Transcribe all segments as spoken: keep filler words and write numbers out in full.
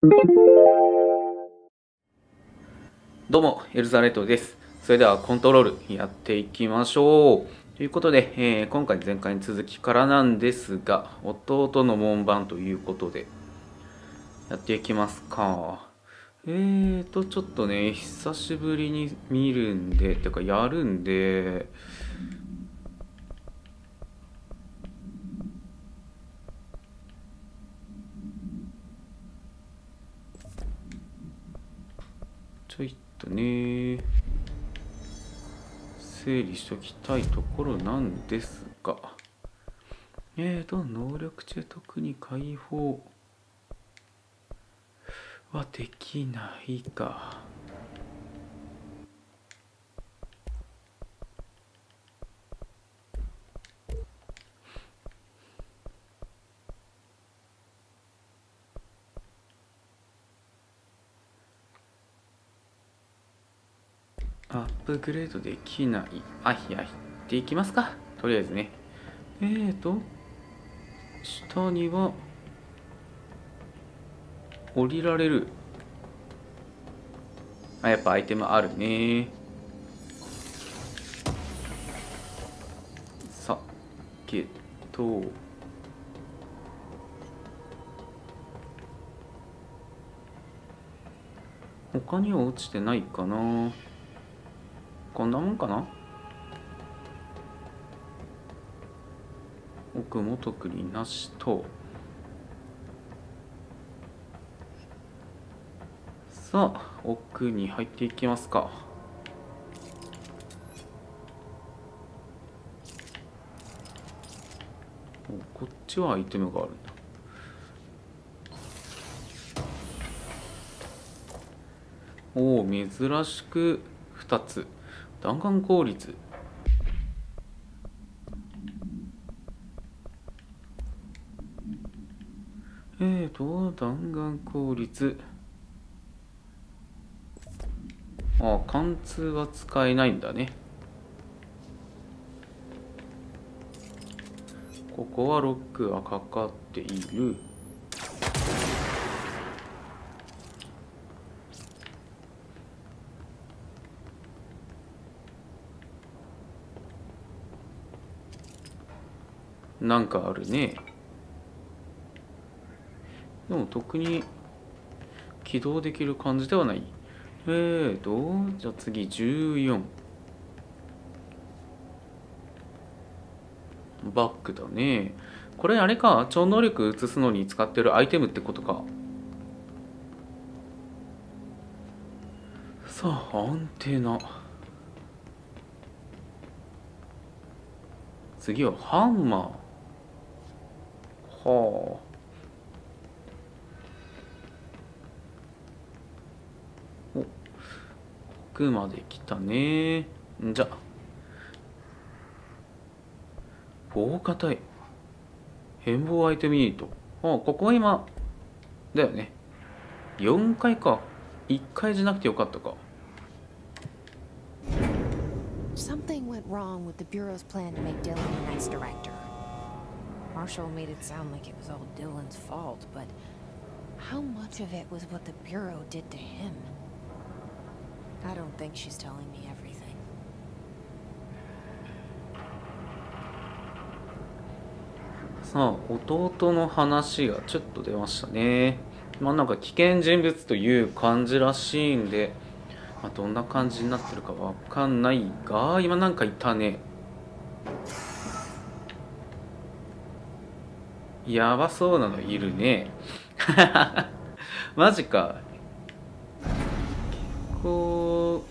どうも、エルザレットです。それではコントロールやっていきましょう。ということで、えー今回前回に続きからなんですが、弟の門番ということで、やっていきますか。えーと、ちょっとね、久しぶりに見るんで、てかやるんで、ちょいとね、整理しときたいところなんですが、えーと、能力値特に解放はできないか。アップグレードできない。あ、いや、っていきますか。とりあえずね。えーと、下には、降りられる。あ、やっぱアイテムあるね。さ、けど、他には落ちてないかな。こんなもんかな。奥も特になしと。さあ、奥に入っていきますか。お、こっちはアイテムがあるんだ。おお、珍しくふたつ。弾丸効率。えーと、弾丸効率。ああ、貫通は使えないんだね。ここはロックがかかっている。なんかあるね。でも特に起動できる感じではない。えーと、じゃあ次じゅうよん。バックだね。これあれか、超能力移すのに使ってるアイテムってことか。さあ、アンテナ。次はハンマー。はあ。お、奥まで来たね。んじゃ、防火帯。変貌アイテムユニット。ああ、ここは今、だよね。よんかいか。いっかいじゃなくてよかったか。 Something went wrong with the Bureau's plan to make Dylan the next director. Marshall made it sound like it was all Dylan's fault, but how much of it was what the Bureau did to him? I don't think she's telling me everything. さあ、弟の話がちょっと出ましたね。まあなんか危険人物という感じらしいんで、まあ、どんな感じになってるかわかんないが、今なんかいたね。やばそうなのいるね。マジか。結構、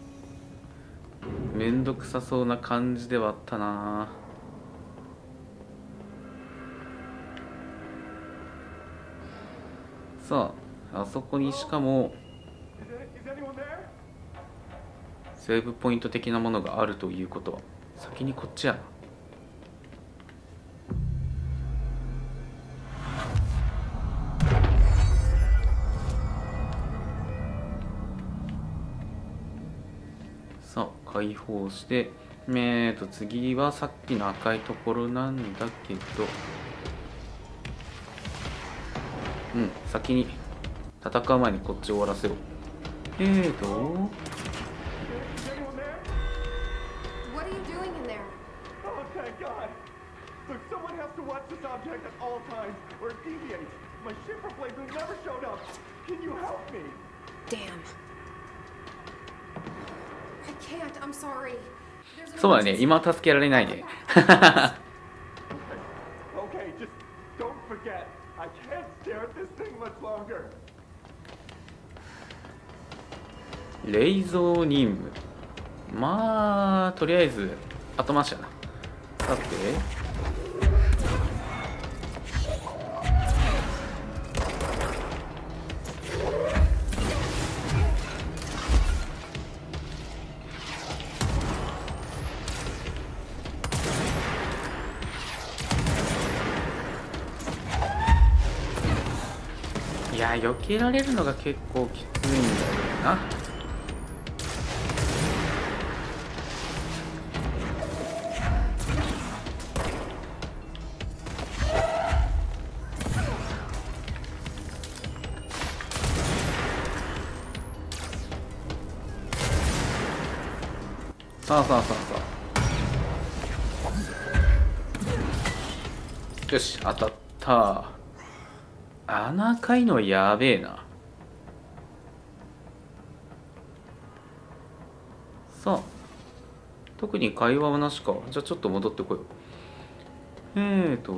めんどくさそうな感じではあったな。さあ、あそこにしかもセーブポイント的なものがあるということは、先にこっちやな。さあ、解放して、えーと次はさっきの赤いところなんだけど、うん、先に戦う前にこっち終わらせろ。えーと Is anyone there? What are you doing in there? Oh, thank God. Look, someone has to watch this object at all times, or it deviates. My shipper blades have never showed up. Can you help me? Damn. I can't. I'm sorry. There's an そうだね、 emergency. 今は助けられないね。 Okay, okay, just don't forget. I can't stare at this thing much longer. レイゾー任務。まあとりあえず後回しやな。さていや避けられるのが結構きついんだよな。さあさあさあさあ、よし当たった。穴かいのやべえな。さあ特に会話はなしか。じゃあちょっと戻ってこよう。えーと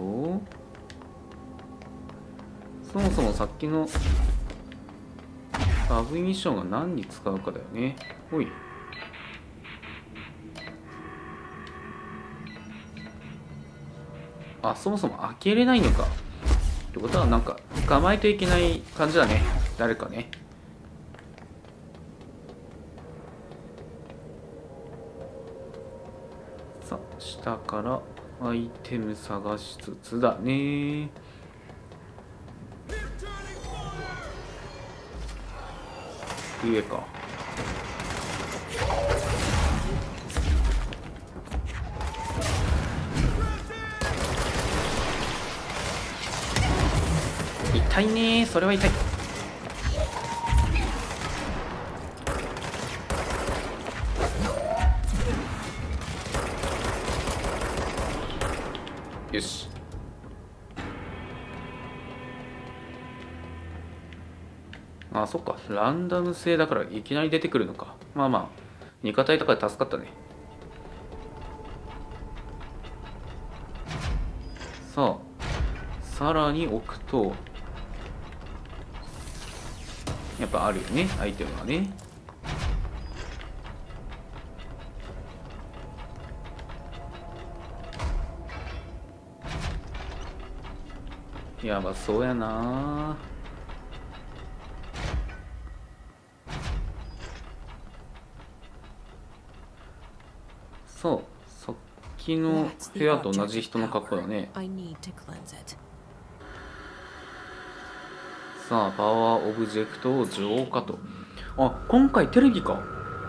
そもそもさっきのサブミッションが何に使うかだよね。ほい。あ、そもそも開けれないのか。ってことはなんか捕まえといけない感じだね、誰かね。さあ下からアイテム探しつつだね。上か。痛いね、それは痛い。よし。あ、そっか、ランダム性だからいきなり出てくるのか。まあまあ味方いたから助かったね。さあさらに置くとやっぱあるよね、アイテムはね。やばそうやな。そう、さっきの部屋と同じ人の格好だね。 I need to cleanse it. さあパワーオブジェクトを浄化と。あ、今回テレビか。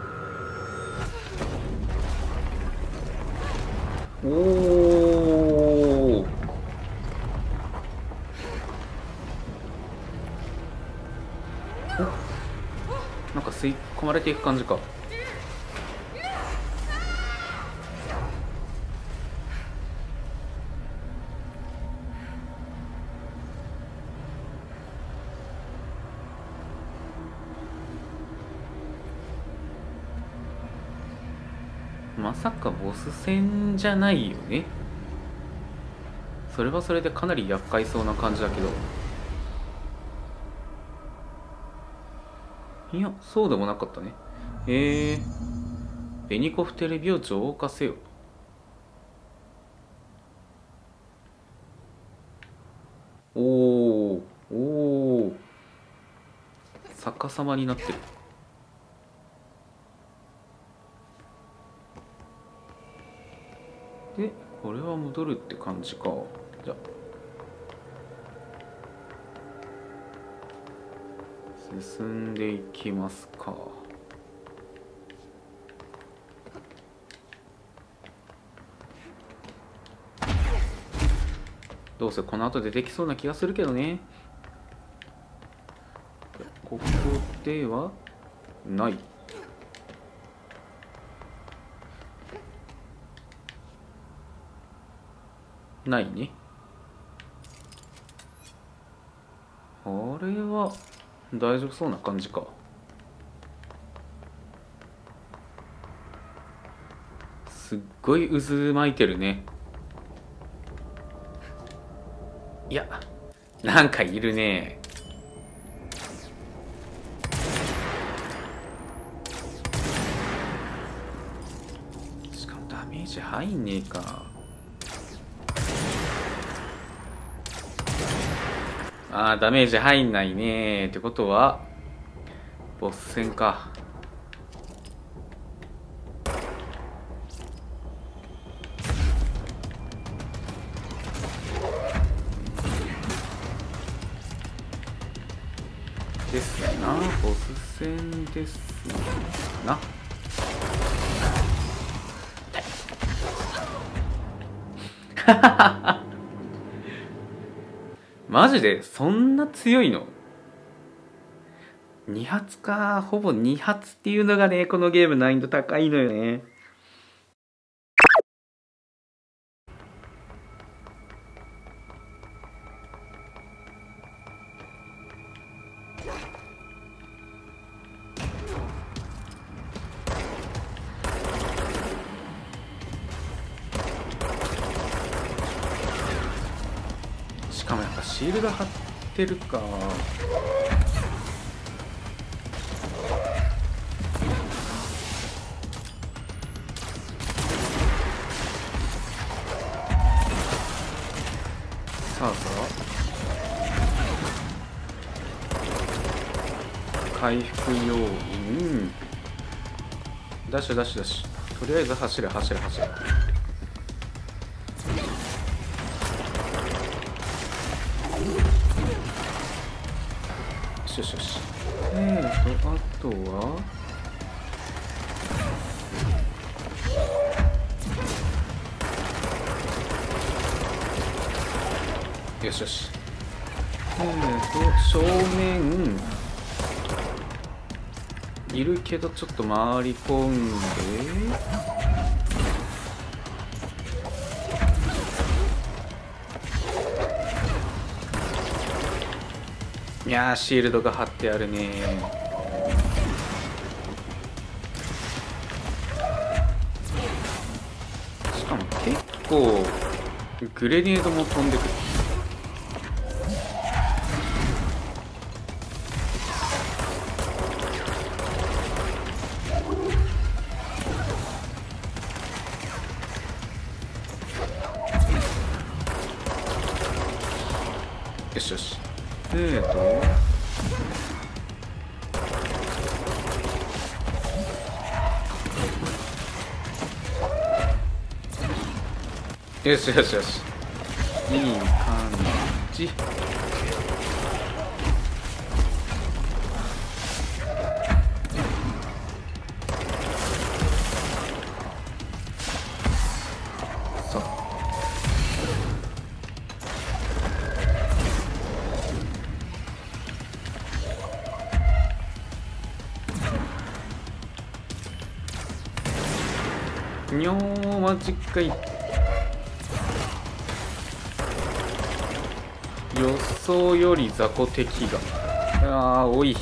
おお、なんか吸い込まれていく感じか。まさかボス戦じゃないよね。それはそれでかなり厄介そうな感じだけど。いや、そうでもなかったね。へえ。ベニコフテレビを浄化せよ。おおおお、逆さまになってる。でこれは戻るって感じか。じゃあ進んでいきますか。どうせこの後出てきそうな気がするけどね。 ここではない。ないね。あれは大丈夫そうな感じか。すっごい渦巻いてるね。いや、なんかいるね。しかもダメージ入んねえか。あー、ダメージ入んないね。ってことはボス戦か。ですな、ボス戦ですな。マジでそんな強いの？に発か。ほぼに発っていうのがね、このゲーム難易度高いのよね。しかもやっぱシールド貼ってるか。さあさあ回復要員、ダッシュダッシュダッシュ、とりあえず走れ走れ走れ。よしよし。えーとあとはよしよし。えーと正面いるけどちょっと回り込んで、いやーシールドが貼ってあるね。しかも結構グレネードも飛んでくる。よしよし。えーとよしよしよし、いい感じ。さあにょーマジかい。予想より雑魚敵がああ多い。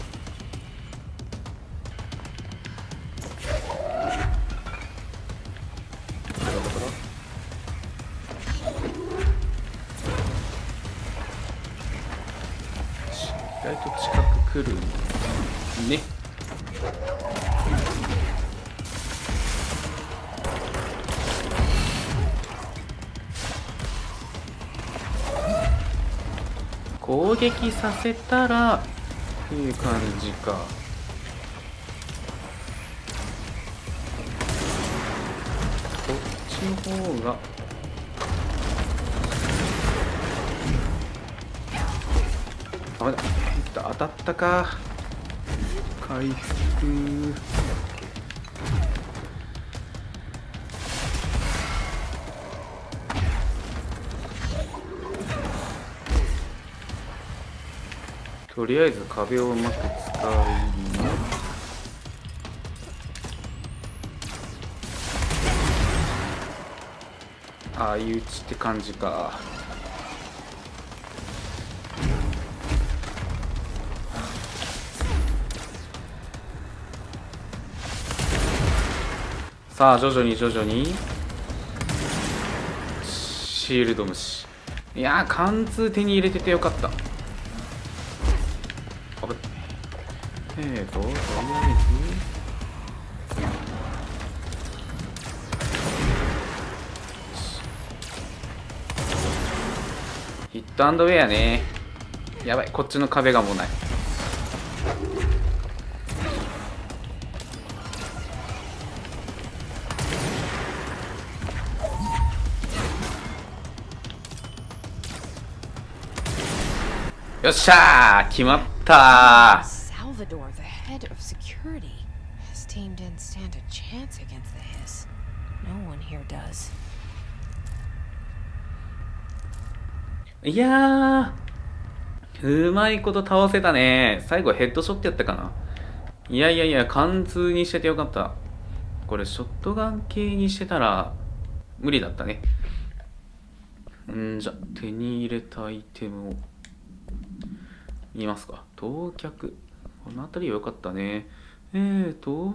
意外と近く来るね。攻撃させたらいい感じか。こっちの方がダメだ。当たったか。回復ととりあえず壁をうまく使い、ああいう打ちって感じか。さあ徐々に徐々にシールド虫。いやー貫通手に入れててよかった。あぶっえーととりあえずヒットアンドウェアね。やばい、こっちの壁がもうない。よっしゃー決まったー。 Salvador, the head of security. His team didn't stand a chance against the Hiss. No one here does. いやーうまいこと倒せたね。最後ヘッドショットやったかな。いやいやいや貫通にしててよかった。これショットガン系にしてたら無理だったね。んじゃ手に入れたアイテムを見ますか。投脚、この辺りは良かったね。えーと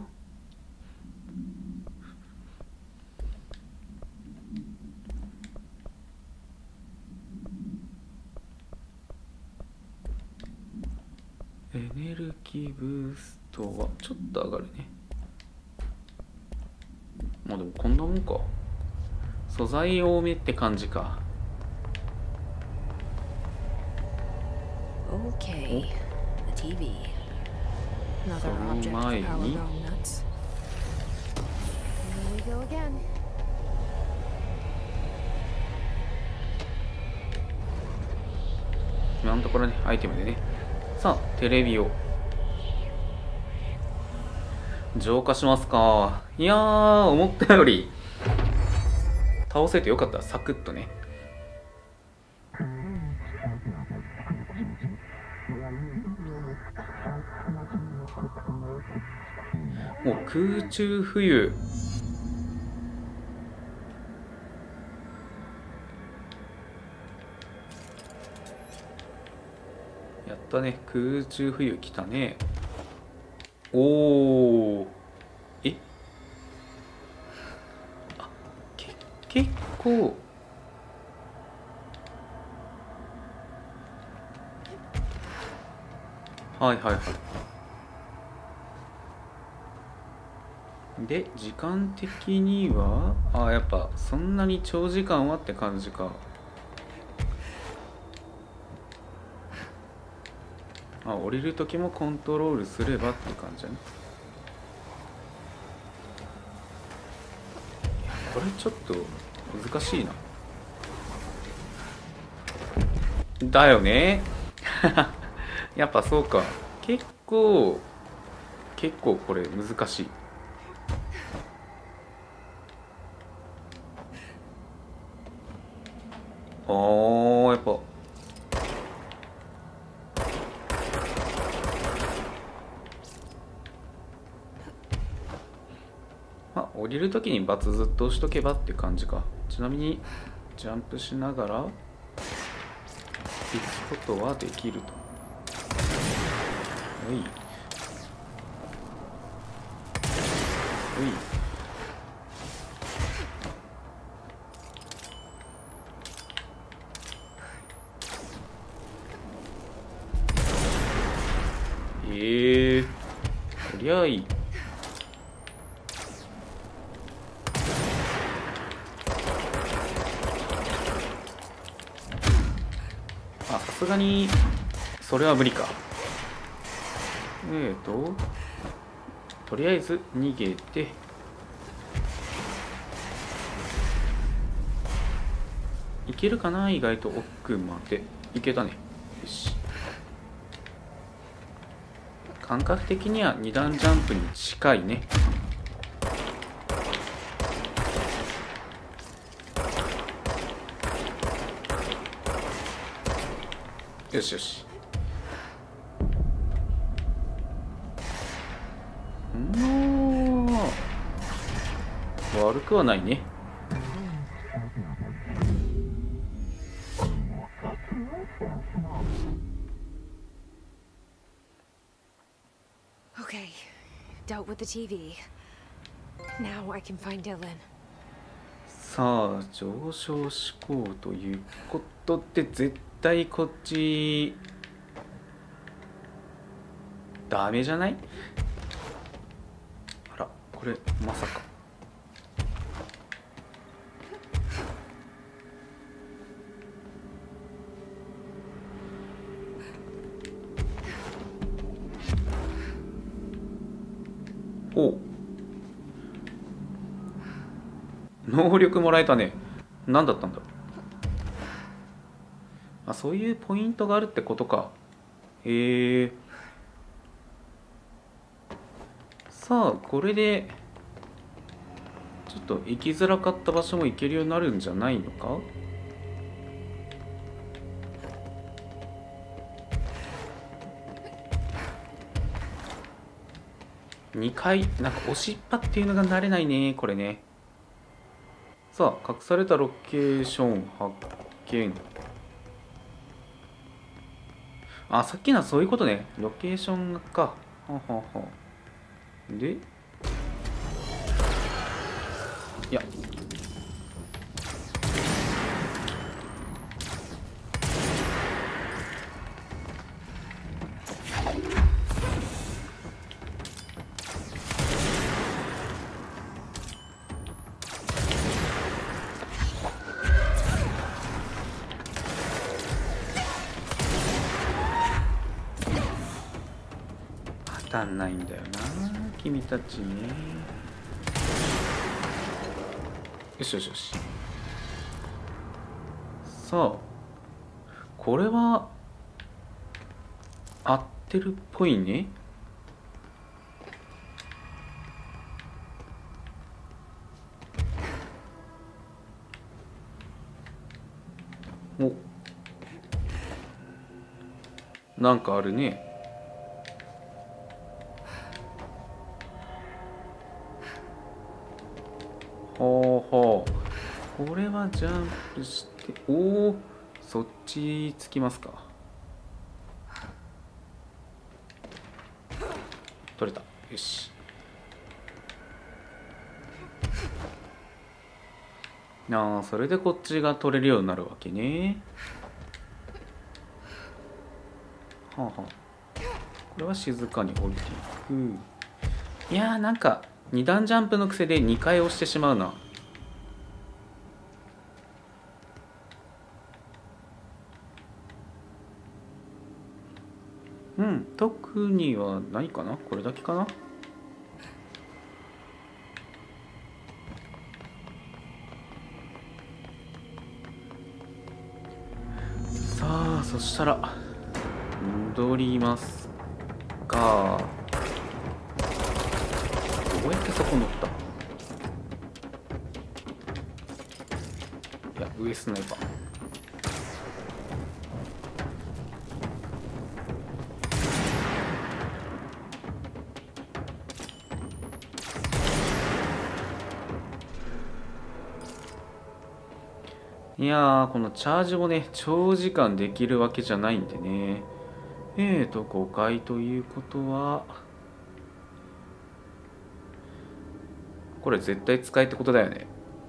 エネルギーブーストはちょっと上がるね。まあでもこんなもんか。素材多めって感じか。 Okay, the T V. Another その object 前 of power に grown nuts. Here we go again. 今のところねアイテムでね。さあテレビを浄化しますか。いやー思ったより倒せてよかった。サクッとね。もう空中浮遊。やったね。空中浮遊来たね。おお。えあけ結構はいはいはい。で時間的にはあやっぱそんなに長時間はって感じか。あ降りる時もコントロールすればって感じだね。これちょっと難しいな。だよねやっぱそうか。結構結構これ難しい。あーやっぱあ降りるときにバツずっと押しとけばって感じか。ちなみにジャンプしながら行くことはできると。おいおいええー、とりゃいい。あ、さすがにそれは無理か。えーととりあえず逃げていけるかな。意外と奥までいけたね。よし。感覚的にはに段ジャンプに近いね。よしよし。 うん悪くはないね。 Okay, dealt with the T V. Now I can find Dylan. さあ上昇志向ということで絶対こっちダメじゃない？あらこれまさか。おう能力もらえたね。何だったんだろう。あ、そういうポイントがあるってことか。へえ。さあこれでちょっと行きづらかった場所も行けるようになるんじゃないのか。にかいなんか押しっぱっていうのが慣れないねこれね。さあ隠されたロケーション発見。あ、さっきのはそういうことね。ロケーションか。はははでいや当たんないんだよな君たちね。よしよしよし。さあこれは合ってるっぽいね。おなんかあるね。ほうほうこれはジャンプしておおそっちつきますか。取れた。よし。ああそれでこっちが取れるようになるわけね。はあはあこれは静かに降りていく。いやーなんかに段ジャンプの癖でにかい押してしまうな。うん特にはないかな。これだけかな。さあそしたら戻りますがどうやってそこ乗った。いや上スナイパー。いやーこのチャージもね長時間できるわけじゃないんでね。えーとごかいということはこれ絶対使いってことだよね。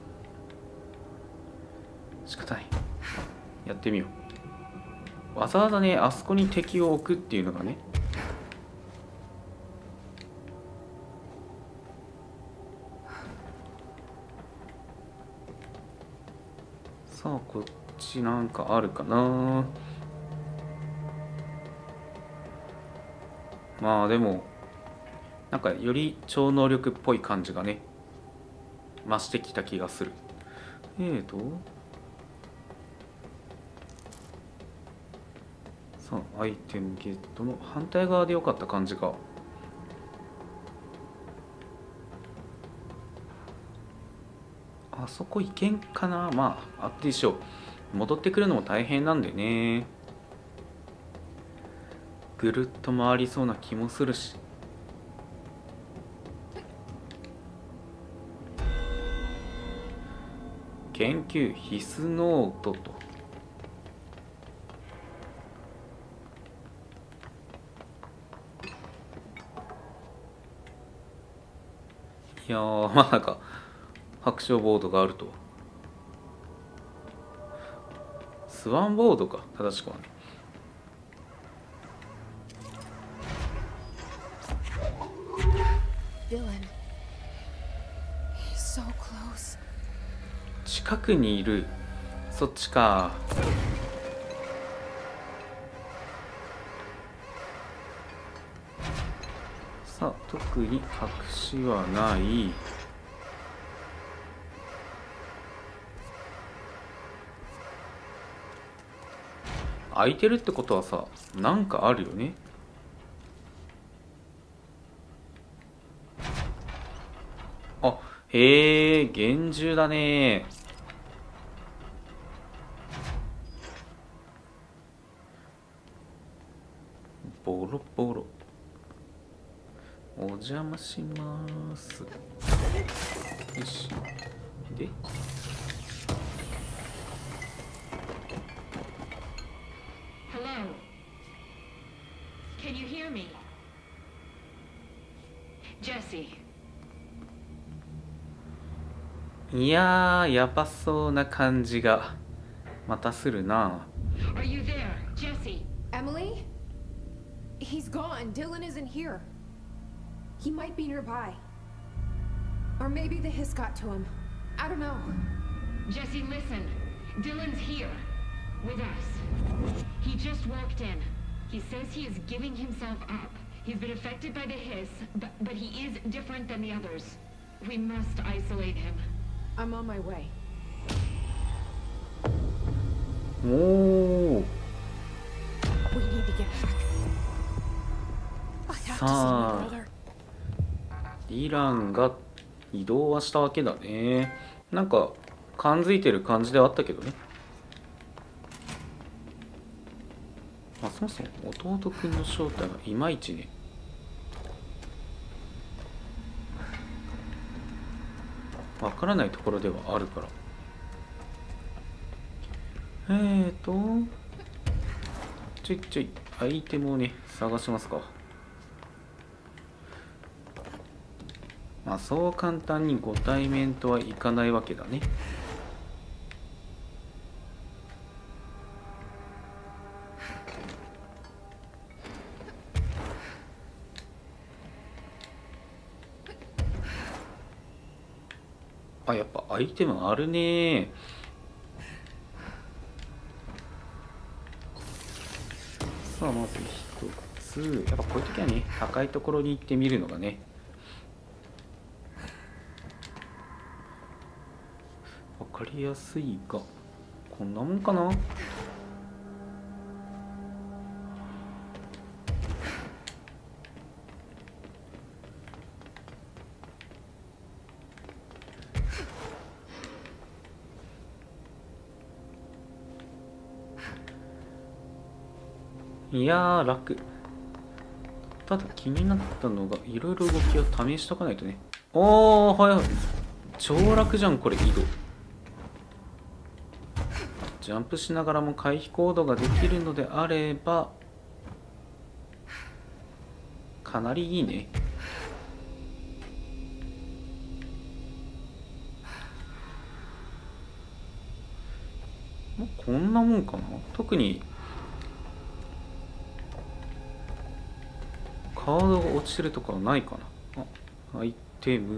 仕方ない。やってみよう。わざわざねあそこに敵を置くっていうのがね。さあこっちなんかあるかな。まあでもなんかより超能力っぽい感じがね増してきた気がする。えーとさあアイテムゲットの反対側でよかった感じか。あそこ行けんかな。まああってでしょう。戻ってくるのも大変なんでね。ぐるっと回りそうな気もするし。 研究必須ノートと。いやー、まさか白書ボードがあるとは。スワンボードか、正しくはね。近くにいる。そっちか。さあ、特に隠しはない。空いてるってことはさ、なんかあるよね。あ、へえ、厳重だね。ボロボロ。お邪魔します。よし。で。 Hello. Can you hear me? Jesse. いやー、やばそうな感じがまたするな。 Are you there, Jesse? Emily? He's gone. Dylan isn't here. He might be nearby. Or maybe the hiss got to him. I don't know. Jesse, listen. Dylan's here. With us. He just walked in. He says he is giving himself up. He's been affected by the hiss, but, but he is different than the others. We must isolate him. I'm on my way. おお。 We need to get back. I have to see my さあ、 brother. ディランが移動はしたわけだね。なんか感づいてる感じではあったけどね。まあ、そもそも弟くんの正体がいまいちね。わからないところではあるから。えーとちょいちょいアイテムをね探しますか。まあそう簡単にご対面とはいかないわけだね。あ、やっぱアイテムあるね。さあまず一つ、やっぱこういう時はね高いところに行ってみるのがねわかりやすいが、こんなもんかな。いやー楽。ただ気になったのがいろいろ動きを試しとかないとね。おー、はいはい、超楽じゃんこれ。移動ジャンプしながらも回避行動ができるのであればかなりいいね。もうこんなもんかな。特にカードが落ちてるとかはないかな。あ、アイテム。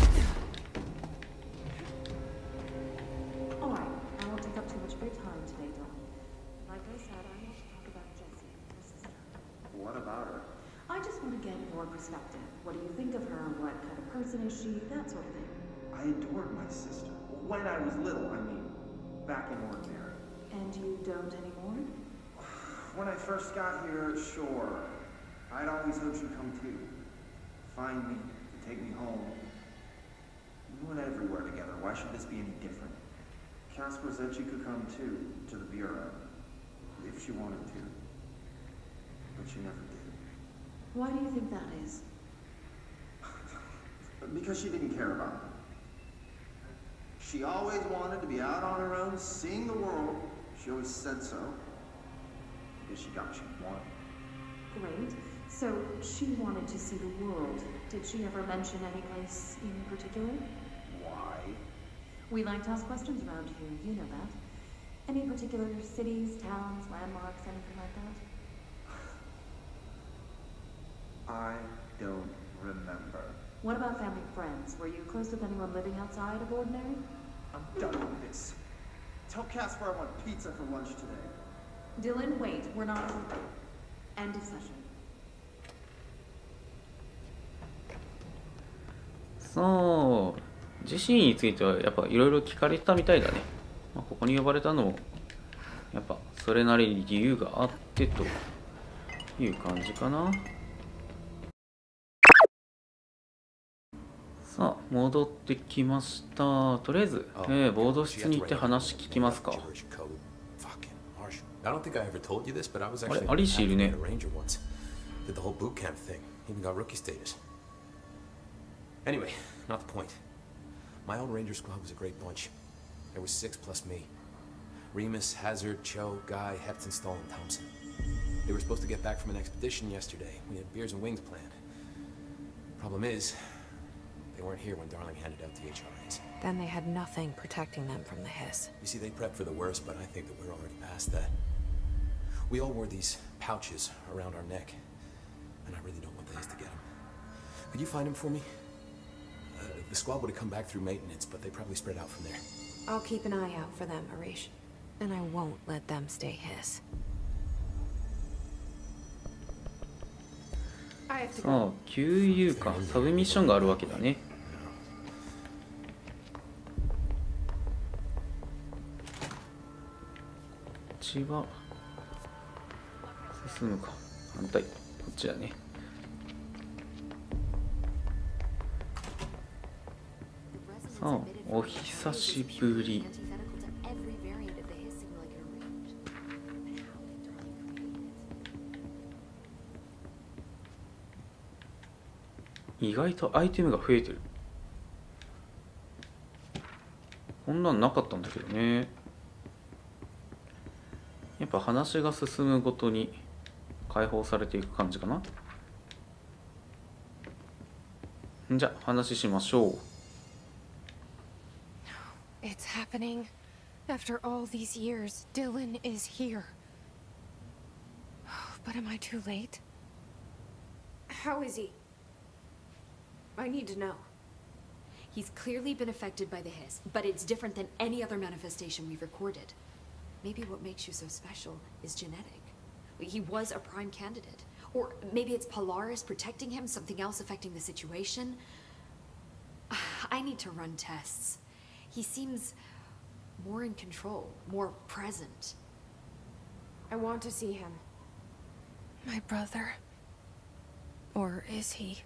Alright, I won't take up too much of your time today, Donnie. Like I said, I want to talk about Jessie, your sister. What about her? I just want to get your perspective. What do you think of her? What kind of person is she? That sort of thing. I adored my sister. When I was little, I mean. Back in Ordinary. And you don't anymore? When I first got here, sure. I'd always hoped she'd come too. Find me, take me home. We went everywhere together. Why should this be any different? Casper said she could come too, to the Bureau. If she wanted to. But she never did. Why do you think that is? Because she didn't care about me. She always wanted to be out on her own, seeing the world. She always said so. I guess she got what she wanted. Great. So she wanted to see the world. Did she ever mention any place in particular? Why? We like to ask questions around here, you know that. Any particular cities, towns, landmarks, anything like that? I don't remember. What about family friends? Were you close with anyone living outside of Ordinary? I'm done with this. Tell Casper I want pizza for lunch today. Dylan, wait. We're not... End of session. そうジェシーについてはやっぱいろいろ聞かれてたみたいだね、まあ、ここに呼ばれたのもやっぱそれなりに理由があってという感じかな。さあ戻ってきました。とりあえず、えー、ボード室に行って話聞きますか。 I don't think I ever told you this, but I was あれ actually アリシーいるね。 a ranger once. Did the whole boot camp thing. Even got rookie status. Anyway, not the point. My old ranger squad was a great bunch. There was six plus me. Remus, Hazard, Cho, Guy, Hepton, Stoll, and Thompson. They were supposed to get back from an expedition yesterday. We had beers and wings planned. Problem is, they weren't here when Darling handed out the H R As. Then they had nothing protecting them from the hiss. You see, they prepped for the worst, but I think that we're already past that. We all wore these pouches around our neck, and I really don't want the hiss to get them. Could you find them for me? Uh, the squad would have come back through maintenance, but they probably spread out from there. I'll keep an eye out for them, Arish. And I won't let them stay hiss. I have to さ go. あ給油かサブミッションがあるわけだね。こっちは進むか反対こっちだね。さあお久しぶり。意外とアイテムが増えてる。こんなんなかったんだけどね。やっぱ話が進むごとに解放されていく感じかな。じゃあ話しましょう。 It's happening. After all these years, Dylan is here. But am I too late? How is he? I need to know. He's clearly been affected by the hiss, but it's different than any other manifestation we've recorded. Maybe what makes you so special is genetic. He was a prime candidate. Or maybe it's Polaris protecting him, something else affecting the situation. I need to run tests. He seems more in control, more present. I want to see him. My brother? Or is he?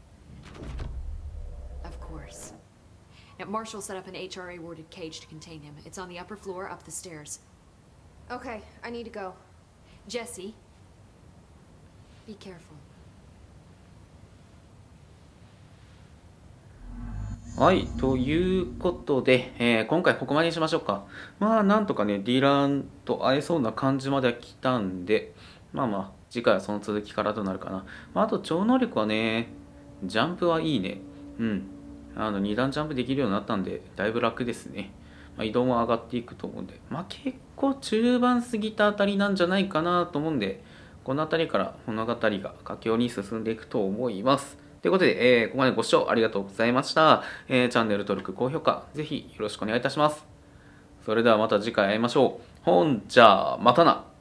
Of course. Now, Marshall set up an H R A-warded cage to contain him. It's on the upper floor, up the stairs. Okay, I need to go. Jesse, be careful. はい、ということで、えー今回ここまでにしましょうか。まあ、なんとかね、ディランと会えそうな感じまでは来たんで、まあまあ、次回はその続きからとなるかな。まあ、あと、超能力はね、ジャンプはいいね。うん。あの、に段ジャンプできるようになったんで、だいぶ楽ですね。まあ、移動も上がっていくと思うんで、まあ、結構中盤過ぎたあたりなんじゃないかなと思うんで、このあたりから物語が佳境に進んでいくと思います。ということで、えーここまでご視聴ありがとうございました。えーチャンネル登録、高評価、ぜひよろしくお願いいたします。それではまた次回会いましょう。ほんじゃあ、またな。